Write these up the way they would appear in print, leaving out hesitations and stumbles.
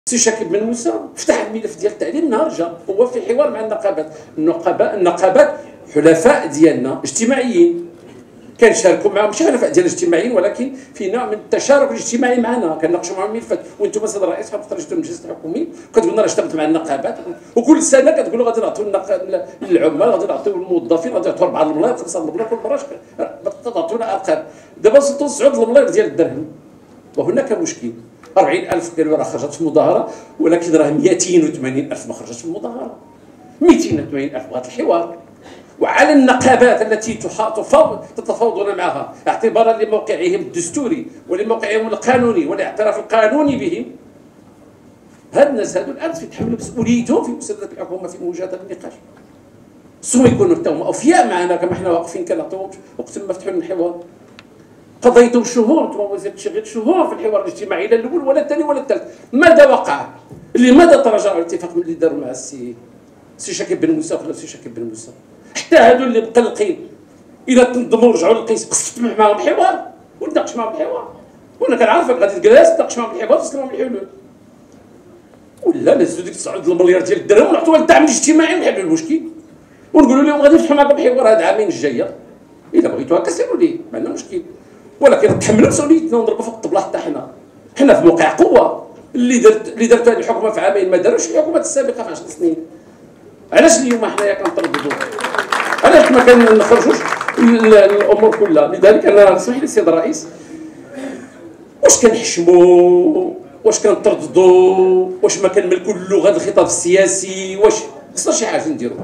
سي شاكب بن موسى فتح الملف ديال التعليم نهار جا هو في حوار مع النقابات. النقابات حلفاء ديالنا اجتماعيين، كنشاركوا معهم ماشي حلفاء ديالنا اجتماعيين، ولكن في نوع من التشارك الاجتماعي معنا، كنناقشوا معهم الملفات. وانتم سيد الرئيس خرجتوا المجلس الحكومي كتقول لنا راه اشتغلت مع النقابات، وكل سنه كتقولوا غادي نعطيو للعمال، غادي نعطيو للموظفين، غادي نعطيو 4 الملاير 5 الملاير، كل مره تعطونا ارقام. دابا وصلتوا 9 الملاير ديال الدرهم، وهناك مشكل. 40,000 قالوا راه خرجت في المظاهره، ولكن راه 280,000 ما خرجتش في المظاهره. 280,000 بغات الحوار. وعلى النقابات التي تتفاوضون معها اعتبارا لموقعهم الدستوري ولموقعهم القانوني والاعتراف القانوني بهم، هاد الناس هادو الان يتحملوا مسؤوليتهم في مساندة الحكومه في مواجهه النقاش. خصهم يكونوا حتى هما اوفياء معنا كما حنا واقفين كنعطيوهم وقت ما فتحوا الحوار. قضيتم شهور، انتم وزير التشغيل شهور في الحوار الاجتماعي، لا الاول ولا الثاني ولا الثالث. ماذا وقع؟ لماذا تراجعوا الاتفاق اللي داروا مع السي شاكب بن موسى ولا السي شاكب بن موسى؟ حتى هادو اللي مقلقين اذا تنظموا رجعوا للقيس، خصك تسمح معاهم الحوار وتناقش معاهم الحوار، وانا كنعرفك غادي تجلس تناقش معاهم الحوار وتسلم لهم الحلول. ولا نهزوا ديك 9 المليار ديال الدرهم ونعطوها للدعم الاجتماعي ونحلوا المشكل، ونقولوا لهم غادي نفتحوا معكم حوار هاد العامين الجايه، اذا بغيتوا هكا سيروا ليه ما عندنا مشكل، ولكن تحملوا مسؤوليتنا ونضربوا فوق الطبله حتى حنا في موقع قوه. اللي درت هذه الحكومه في عامين ما داروش الحكومات السابقه في 10 سنين. علاش اليوم حنايا كنترددوا؟ علاش ما كنخرجوش الامور كلها؟ لذلك انا اسمح لي السيد الرئيس، واش كنحشموا، واش كنترددوا، واش ما كنملكوا اللغه الخطاب السياسي، واش خصنا شي حاجه نديروها؟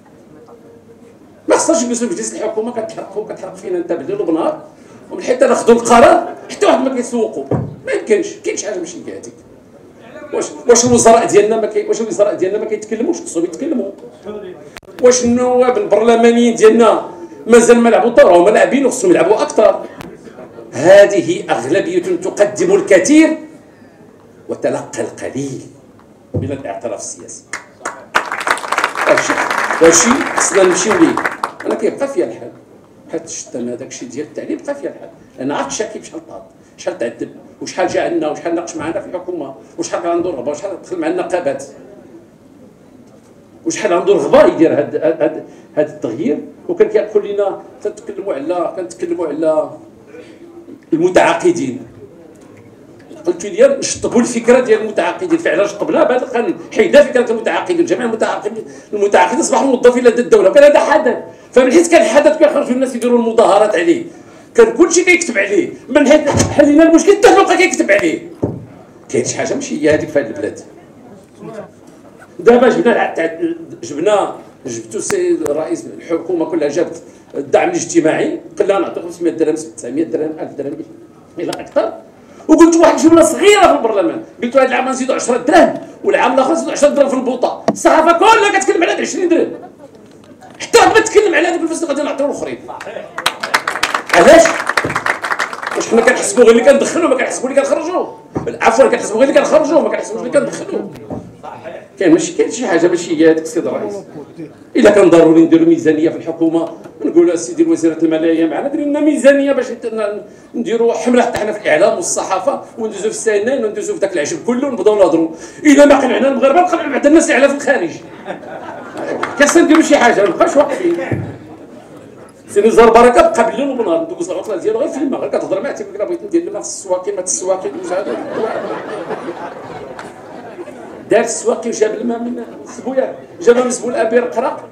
ما خصناش نجلسوا في مجلس الحكومه كتحرق فينا انت بالليل وبنهار، ومن حيت ناخذوا القرار حتى واحد ما كيسوقوا. ما يمكنش، كاينش حاجه ماشي هذيك. واش الوزراء ديالنا ما كيتكلموش؟ خصهم يتكلموا. واش النواب البرلمانيين ديالنا مازال ما لعبوا دورهم؟ لاعبين وخصهم يلعبوا اكثر. هذه اغلبيه تقدم الكثير وتلقى القليل من الاعتراف السياسي. هادشي خصنا نمشيو ليه. انا كيبقى فيا الحال، حتى الشتم هذاك الشيء ديال التعليم بقى فيا الحال. انا عرفت شاكي شحال طاب، شحال تعذب، وشحال جا عندنا، وشحال ناقش معنا في الحكومه، وشحال كان عنده رغبه، وشحال دخل مع النقابات، وشحال عنده رغبه يدير هذا التغيير. وكان كيقول لنا كنتكلموا على المتعاقدين. قلت لي نشطبوا الفكره ديال المتعاقدين، فعلا شطبناها بهذا القانون، حيدنا فكره المتعاقدين، جميع المتعاقدين اصبحوا موظفين لدى الدوله، وكان هذا حدث. فمن حيث كان حدث كيخرجوا الناس يديروا المظاهرات عليه، كان كلشي كيكتب عليه، من حيث حلينا المشكل حتى بقى كيكتب عليه. كاين شي حاجه ماشي هي هذيك في هذه البلاد. دابا جبتوا السيد رئيس الحكومه كلها جابت الدعم الاجتماعي، قلنا نعطيو 500 درهم 900 درهم 1000 درهم الى اكثر، وقلت واحد جمله صغيره في البرلمان، قلت هذا العام نزيدوا 10 دراهم والعام الاخر نزيدوا 10 دراهم في البوطه. الصحافه كلها كتكلم على 20 درهم، حتى واحد ما تكلم على هذوك الفلوس اللي غادي نعطيو الاخرين. علاش؟ واش حنا كنحسبوا غير اللي كندخلوا، ما كنحسبوا اللي كنخرجوا؟ عفوا كنحسبوا غير اللي كنخرجوا، ما كنحسبوش اللي كندخلوا. كاين شي حاجه ماشي هي هذيك السيد الرئيس. الا كان ضروري نديروا ميزانيه في الحكومه، نقولوا السيدي وزيره الماليه معنا دير لنا ميزانيه باش نديروا حمله حتى حنا في الاعلام والصحافه، وندوزوا في السنين وندوزوا في ذاك العجب كله ونبداو نهضروا. الا ما قنعنا المغاربه نقنعوا بعض الناس اللي على في الخارج. خاصنا نديروا شي حاجه، ما نبقاوش واقفين. سي نزار بركه بقى بالليل وبنهار ندوز العطله ديالو غير في الماء، غير كتهضر معاه تيقول لك بغيت ندير الماء في السواقي، ما السواقي دار السواقي وجاب الماء من سبويا، جابها من سبو الابير قرا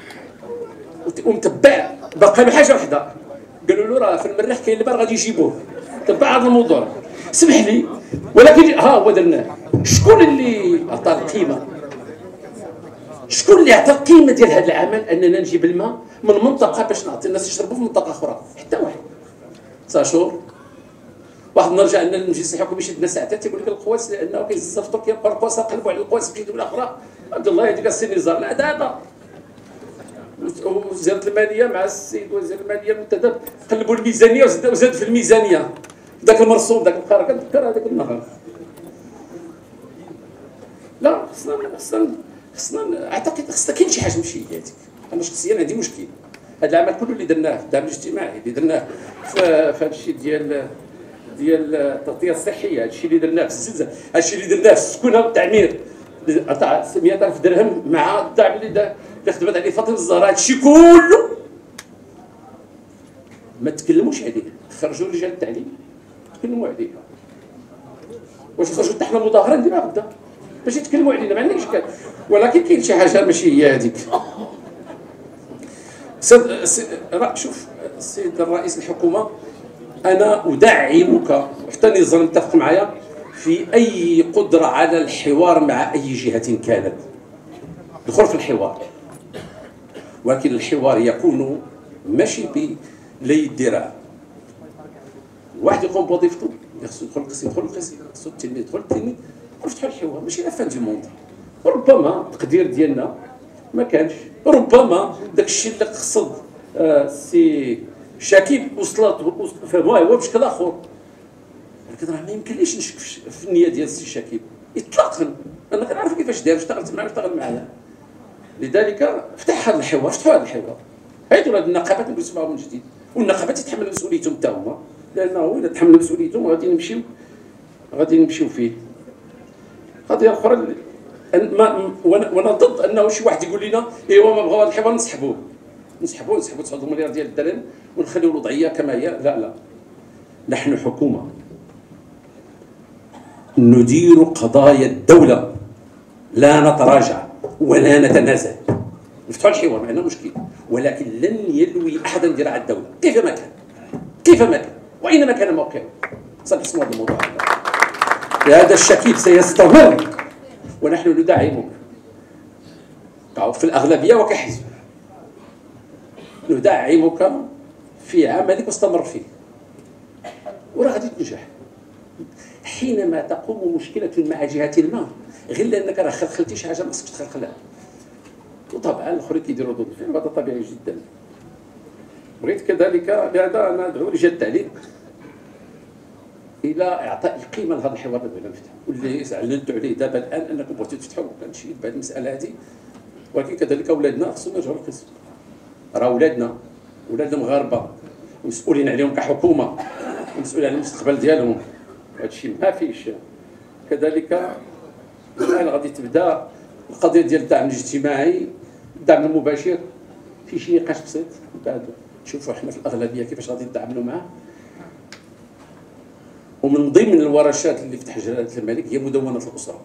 ومتبع. باقي حاجه وحده، قالوا له راه في المريخ كاين الماء غادي يجيبوه. تبع هذا الموضوع، سمح لي، ولكن ها هو درناه. شكون اللي عطى القيمه؟ شكون اللي عطى القيمه ديال هذا العمل اننا نجيب الماء من منطقه باش نعطي الناس يشربوا في منطقه اخرى؟ حتى واحد. ساشور واحد نرجع ان المجلس الحكومي يشدنا ساعتين تيقول لك القواس لانه كيزز في تركيا بقى القواس قلبوا على القواس في دوله اخرى. عبد الله هذيك السي نزار، لا هذا وزيره الماليه مع السيد وزير الماليه المنتدب قلبوا الميزانيه وزاد في الميزانيه ذاك المرسوم ذاك القرار. كنذكر هذاك النهار. لا خصنا اعتقد كاين شي حاجه ماشي هي هذيك. انا شخصيا عندي مشكل. هذا العمل كله اللي درناه، الدعم الاجتماعي اللي درناه في هذا الشيء ديال ديال التغطيه الصحيه، هادشي اللي درناه في الزلزال، هادشي اللي درناه في السكونه والتعمير تاع 600,000 درهم مع الدعم اللي خدمت عليه فاطمه الزهراء، هادشي كله ما تكلموش عليه. خرجوا رجال التعليم تكلموا عليه. واش نخرجوا حتى حنا مظاهره نديروها غدا باش يتكلموا علينا؟ ما عندناش اشكال، ولكن كاين شي حاجه ماشي هي هذيك. شوف السيد الرئيس الحكومه، انا ادعمك حتى النظام متفق معايا في اي قدره على الحوار مع اي جهه كانت. دخل في الحوار، ولكن الحوار يكون ماشي بلي الذراع. واحد يقوم بوظيفته، خصو يدخل القسم يدخل القسم، خصو التلميذ يدخل التلميذ، ونفتحوا الحوار ماشي لا فان دو موند. ربما التقدير ديالنا ما كانش، ربما داك الشيء اللي قصد سي شكيب وصلت فهموها هو بشكل اخر، ولكن راه ما يمكنليش نشك في النيه ديال السي شكيب اطلاقا. انا كنعرف كيفاش داير، اشتغلت معاه اشتغل معايا. لذلك فتح هذا الحوار، فتحوا هذا الحوار، هيدوا هاد النقابات نجلسوا معاهم من جديد، والنقابات يتحملوا مسؤوليتهم حتى هما، لانه اذا تحملوا مسؤوليتهم غادي نمشيو فيه. قضيه اخرى وانا ضد انه شي واحد يقول لنا ايوا ما بغاو هذا الحوار نسحبوه 9 مليار ديال الدرهم ونخليو الوضعيه كما هي. لا، نحن حكومه ندير قضايا الدوله، لا نتراجع ولا نتنازل. نفتحوا الحوار ما عندنا مشكل، ولكن لن يلوي احدا ذراع الدوله كيفما كان واينما كان موقعه. سنسمع هذا الموضوع. هذا الشكيب سيستمر ونحن ندعمك في الاغلبيه وكحزب، ندعمك في عملك واستمر فيه، وراه غادي تنجح. حينما تقوم مشكله مع جهه ما، غير لانك راه خلخلتي شي حاجه ما خصكش تخلخلها. وطبعا الاخرين كيديروا ردود الفعل، هذا طبيعي جدا. بغيت كذلك لهذا انا ادعو لجهه التعليم الى اعطاء القيمه لهذا الحوار اللي بغينا نفتحو، واللي اعلنتوا عليه دابا الان انكم بغيتوا تفتحوا كنشيد بهذه المساله هذه. ولكن كذلك اولادنا خصهم يرجعوا للقسم، راه اولادنا مغاربه ومسؤولين عليهم كحكومه، ومسؤولين على المستقبل ديالهم، وهذا الشيء ما فيش. كذلك الان غادي تبدا القضيه ديال الدعم الاجتماعي، الدعم المباشر، في شي نقاش بسيط بعد نشوفوا حنا في الاغلبيه كيفاش غادي نتعاملوا معاه. ومن ضمن الورشات اللي فتح جلاله الملك هي مدونه الاسره،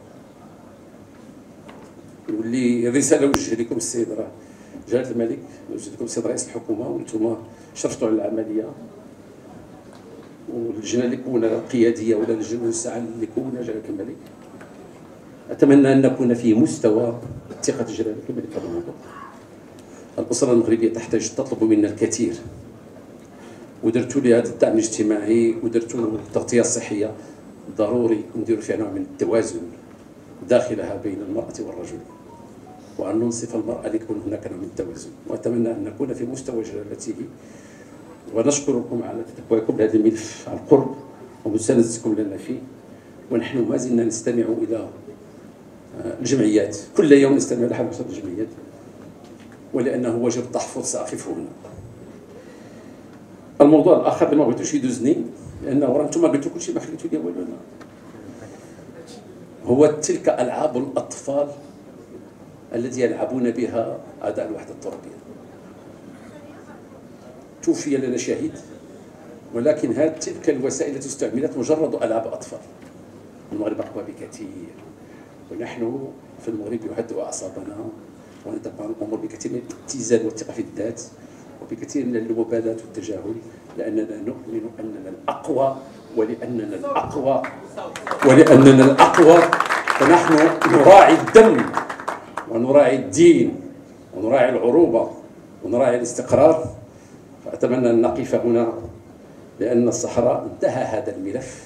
واللي رساله وجه لكم السيد جلاله الملك، وجه لكم السيد رئيس الحكومه، وانتم شرفتوا على العمليه، واللجنه اللي كونها القياديه ولا اللجنه الموسعه اللي كونها جلاله الملك. اتمنى ان نكون في مستوى ثقه جلاله الملك في هذا الموضوع. الاسره المغربيه تطلب منا الكثير، ودرتوا لي هذا الدعم الاجتماعي ودرتوا التغطيه الصحيه، ضروري نديروا فيها نوع من التوازن داخلها بين المراه والرجل، وان ننصف المراه ليكون هناك نوع من التوازن. واتمنى ان نكون في مستوى جلالته، ونشكركم على تتبعكم لهذا الملف عن قرب ومساندتكم لنا فيه. ونحن ما زلنا نستمع الى الجمعيات، كل يوم نستمع الى حركه الجمعيات، ولانه واجب التحفظ ساقفه هنا. الموضوع الاخر اللي ما بغيتوش يدوزني، لانه راه انتم قلتوا كل شيء ما خليتوا لي والو، هو تلك العاب الاطفال التي يلعبون بها اعداء الوحده الترابيه. توفي لنا شهيد، ولكن تلك الوسائل التي استعملت مجرد العاب اطفال. المغرب اقوى بكثير، ونحن في المغرب يهدئ اعصابنا ونتبع الامور بكثير من الاتزان والثقه في الذات، وبكثير من المبالاه والتجاهل، لاننا نؤمن اننا الاقوى، ولاننا الاقوى فنحن نراعي الدم ونراعي الدين ونراعي العروبه ونراعي الاستقرار. فاتمنى ان نقف هنا، لان الصحراء انتهى هذا الملف،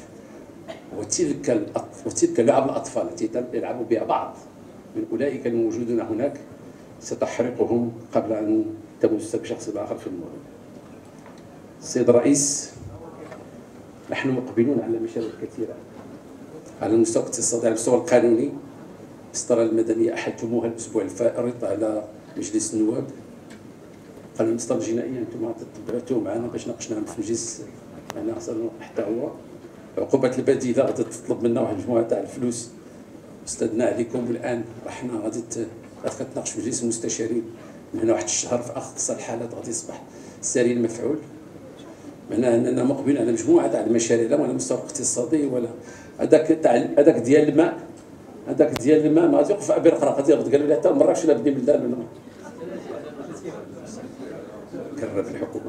وتلك لعب الاطفال التي يلعب بها بعض من اولئك الموجودين هناك ستحرقهم قبل ان تمس بشخص اخر في المغرب. السيد الرئيس، نحن مقبلون على مشاريع كثيره على المستوى الاقتصادي، على المستوى القانوني. المسطره المدنيه احلتموها الاسبوع الفارط على مجلس النواب. قانون المسطره الجنائيه انتم تبعتوه معنا باش ناقشناه في المجلس، يعني حتى هو عقوبات البديله غادي تطلب منا واحد المجموعه تاع الفلوس استدنا عليكم. والان حنا غادي كتناقش في مجلس المستشارين من هنا واحد الشهر في اقصى الحالات غادي يصبح الساري المفعول. معناها اننا مقبلين على مجموعه تاع المشاريع لا على المستوى الاقتصادي ولا هذاك ديال الماء. هذاك ديال الماء ما غادي يوقف في ابير قرا غادي قالوا لي حتى مراكش ولا بدي بلدان ولا كرر في الحكومه.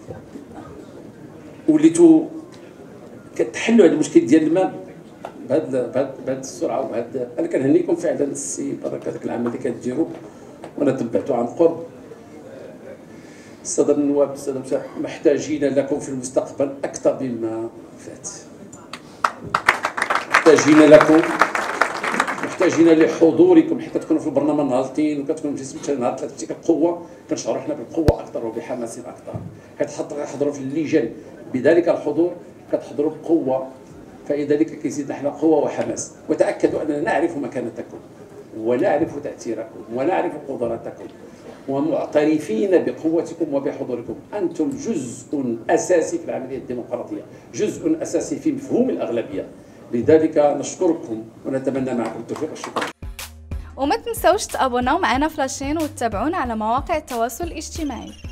وليتو كتحلوا هذا المشكل ديال الماء بهذه السرعه وبهذا. انا كنهنيكم فعلا السي بركه هذاك العمل اللي كديروا وانا تبعته عن قرب. الساده النواب الساده محتاجين لكم في المستقبل اكثر مما فات. محتاجين لكم، محتاجين لحضوركم حتى تكونوا في البرنامج نهارتين وكتكونوا في جلسه نهار ثلاث بقوه. كنشعروا حنا بالقوه اكثر وبحماس اكثر. كتحضروا في اللجان بذلك الحضور كتحضروا بقوه، فلذلك كيزيدنا حنا قوه وحماس. وتاكدوا اننا نعرف مكانتكم ونعرف تاثيركم ونعرف قدراتكم ومعترفين بقوتكم وبحضوركم. انتم جزء اساسي في العمليه الديمقراطيه، جزء اساسي في مفهوم الاغلبيه. لذلك نشكركم ونتمنى معكم التوفيق والشكر. وما تنسوش تابوناو معنا فلاشين وتتابعونا على مواقع التواصل الاجتماعي.